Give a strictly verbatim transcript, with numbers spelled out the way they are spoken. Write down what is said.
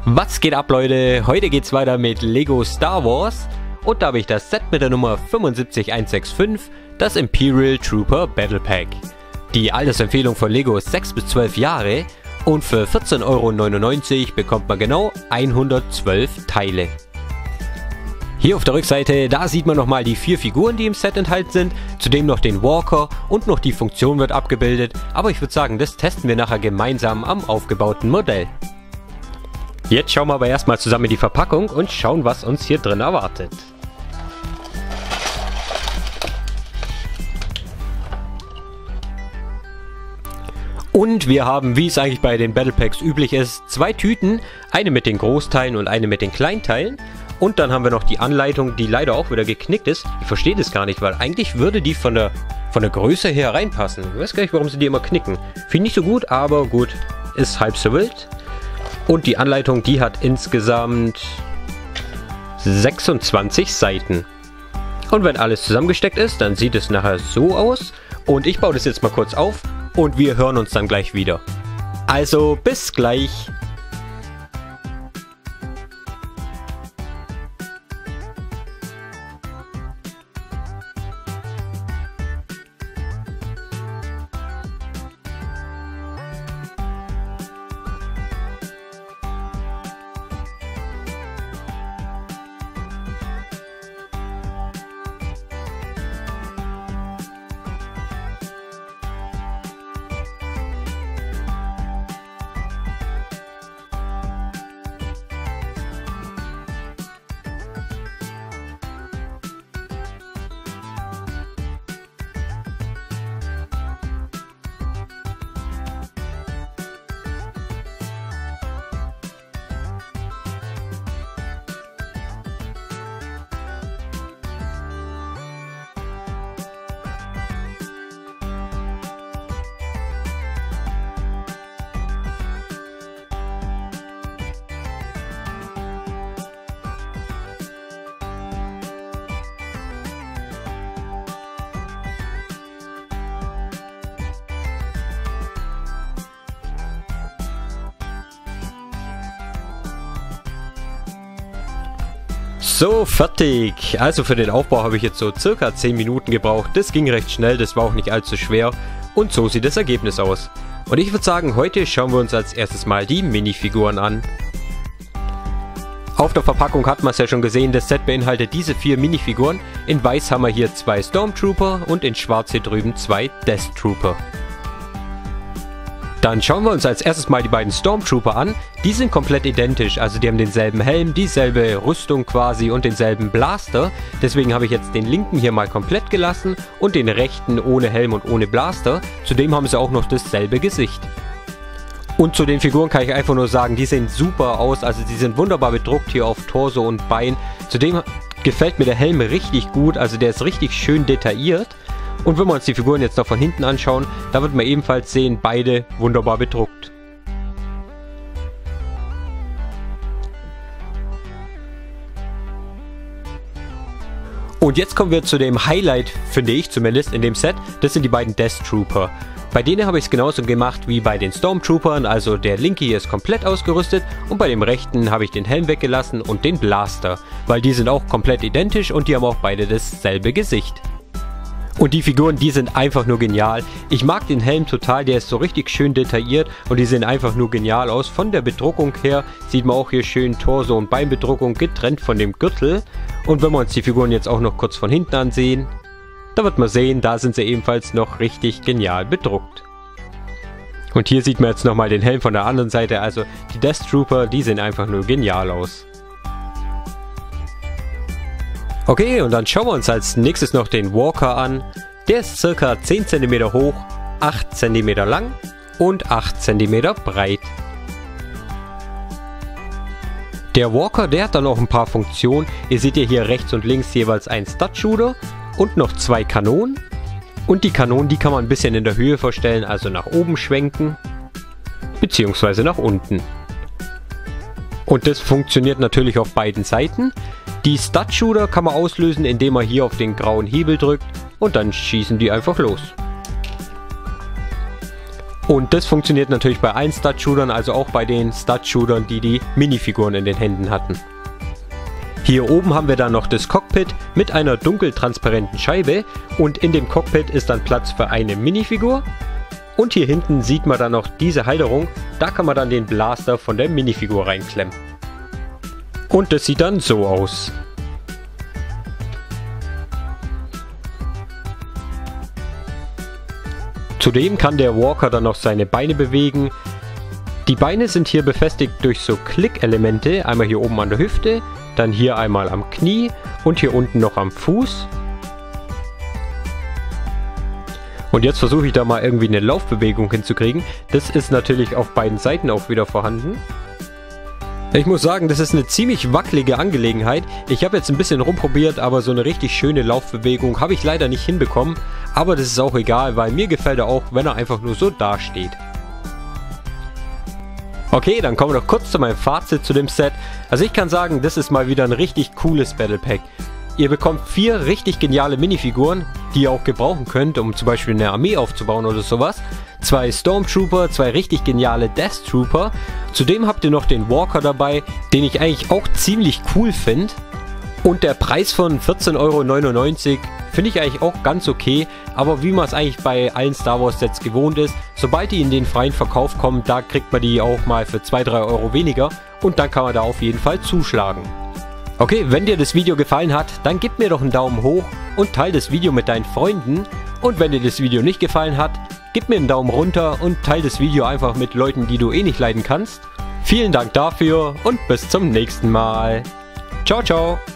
Was geht ab, Leute? Heute geht's weiter mit Lego Star Wars und da habe ich das Set mit der Nummer sieben fünf eins sechs fünf, das Imperial Trooper Battle Pack. Die Altersempfehlung von Lego ist sechs bis zwölf Jahre und für vierzehn Euro neunundneunzig bekommt man genau hundertzwölf Teile. Hier auf der Rückseite, da sieht man nochmal die vier Figuren, die im Set enthalten sind, zudem noch den Walker und noch die Funktion wird abgebildet, aber ich würde sagen, das testen wir nachher gemeinsam am aufgebauten Modell. Jetzt schauen wir aber erstmal zusammen in die Verpackung und schauen, was uns hier drin erwartet. Und wir haben, wie es eigentlich bei den Battle Packs üblich ist, zwei Tüten, eine mit den Großteilen und eine mit den Kleinteilen. Und dann haben wir noch die Anleitung, die leider auch wieder geknickt ist. Ich verstehe das gar nicht, weil eigentlich würde die von der, von der Größe her reinpassen. Ich weiß gar nicht, warum sie die immer knicken. Finde ich nicht so gut, aber gut, ist halb so wild. Und die Anleitung, die hat insgesamt sechsundzwanzig Seiten. Und wenn alles zusammengesteckt ist, dann sieht es nachher so aus. Und ich baue das jetzt mal kurz auf und wir hören uns dann gleich wieder. Also bis gleich. So, fertig. Also für den Aufbau habe ich jetzt so circa zehn Minuten gebraucht. Das ging recht schnell, das war auch nicht allzu schwer. Und so sieht das Ergebnis aus. Und ich würde sagen, heute schauen wir uns als erstes mal die Minifiguren an. Auf der Verpackung hat man es ja schon gesehen, das Set beinhaltet diese vier Minifiguren. In weiß haben wir hier zwei Stormtrooper und in schwarz hier drüben zwei Death Trooper. Dann schauen wir uns als erstes mal die beiden Stormtrooper an. Die sind komplett identisch, also die haben denselben Helm, dieselbe Rüstung quasi und denselben Blaster. Deswegen habe ich jetzt den linken hier mal komplett gelassen und den rechten ohne Helm und ohne Blaster. Zudem haben sie auch noch dasselbe Gesicht. Und zu den Figuren kann ich einfach nur sagen, die sehen super aus, also die sind wunderbar bedruckt hier auf Torso und Bein. Zudem gefällt mir der Helm richtig gut, also der ist richtig schön detailliert. Und wenn wir uns die Figuren jetzt noch von hinten anschauen, da wird man ebenfalls sehen, beide wunderbar bedruckt. Und jetzt kommen wir zu dem Highlight, finde ich zumindest, in dem Set. Das sind die beiden Death Trooper. Bei denen habe ich es genauso gemacht wie bei den Stormtroopern, also der linke hier ist komplett ausgerüstet und bei dem rechten habe ich den Helm weggelassen und den Blaster, weil die sind auch komplett identisch und die haben auch beide dasselbe Gesicht. Und die Figuren, die sind einfach nur genial. Ich mag den Helm total, der ist so richtig schön detailliert und die sehen einfach nur genial aus. Von der Bedruckung her sieht man auch hier schön Torso- und Beinbedruckung getrennt von dem Gürtel. Und wenn wir uns die Figuren jetzt auch noch kurz von hinten ansehen, da wird man sehen, da sind sie ebenfalls noch richtig genial bedruckt. Und hier sieht man jetzt nochmal den Helm von der anderen Seite, also die Death Trooper, die sehen einfach nur genial aus. Okay, und dann schauen wir uns als nächstes noch den Walker an. Der ist circa zehn Zentimeter hoch, acht Zentimeter lang und acht Zentimeter breit. Der Walker, der hat dann auch ein paar Funktionen. Ihr seht ja hier rechts und links jeweils einen Stud-Shooter und noch zwei Kanonen. Und die Kanonen, die kann man ein bisschen in der Höhe verstellen, also nach oben schwenken, beziehungsweise nach unten. Und das funktioniert natürlich auf beiden Seiten. Die Stud-Shooter kann man auslösen, indem man hier auf den grauen Hebel drückt und dann schießen die einfach los. Und das funktioniert natürlich bei allen Stud-Shootern, also auch bei den Stud-Shootern, die die Minifiguren in den Händen hatten. Hier oben haben wir dann noch das Cockpit mit einer dunkeltransparenten Scheibe und in dem Cockpit ist dann Platz für eine Minifigur. Und hier hinten sieht man dann noch diese Halterung, da kann man dann den Blaster von der Minifigur reinklemmen. Und das sieht dann so aus. Zudem kann der Walker dann noch seine Beine bewegen. Die Beine sind hier befestigt durch so Klickelemente, einmal hier oben an der Hüfte, dann hier einmal am Knie und hier unten noch am Fuß. Und jetzt versuche ich da mal irgendwie eine Laufbewegung hinzukriegen. Das ist natürlich auf beiden Seiten auch wieder vorhanden. Ich muss sagen, das ist eine ziemlich wackelige Angelegenheit. Ich habe jetzt ein bisschen rumprobiert, aber so eine richtig schöne Laufbewegung habe ich leider nicht hinbekommen. Aber das ist auch egal, weil mir gefällt er auch, wenn er einfach nur so dasteht. Okay, dann kommen wir noch kurz zu meinem Fazit zu dem Set. Also ich kann sagen, das ist mal wieder ein richtig cooles Battle Pack. Ihr bekommt vier richtig geniale Minifiguren, die ihr auch gebrauchen könnt, um zum Beispiel eine Armee aufzubauen oder sowas. Zwei Stormtrooper, zwei richtig geniale Death Trooper. Zudem habt ihr noch den Walker dabei, den ich eigentlich auch ziemlich cool finde. Und der Preis von vierzehn Euro neunundneunzig finde ich eigentlich auch ganz okay. Aber wie man es eigentlich bei allen Star Wars Sets gewohnt ist, sobald die in den freien Verkauf kommen, da kriegt man die auch mal für zwei, drei Euro weniger. Und dann kann man da auf jeden Fall zuschlagen. Okay, wenn dir das Video gefallen hat, dann gib mir doch einen Daumen hoch und teile das Video mit deinen Freunden. Und wenn dir das Video nicht gefallen hat, gib mir einen Daumen runter und teile das Video einfach mit Leuten, die du eh nicht leiden kannst. Vielen Dank dafür und bis zum nächsten Mal. Ciao, ciao.